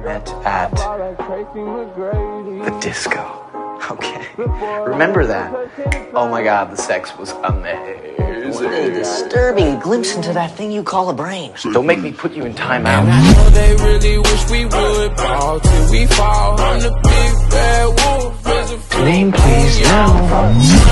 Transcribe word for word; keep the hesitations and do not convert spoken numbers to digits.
met at the disco. Okay, remember that? Oh my God, the sex was amazing. What a disturbing glimpse into that thing you call a brain. Don't make me put you in timeout. I know they really wish we would fall till we fall. I'm the big bad wolf. Name, please, now.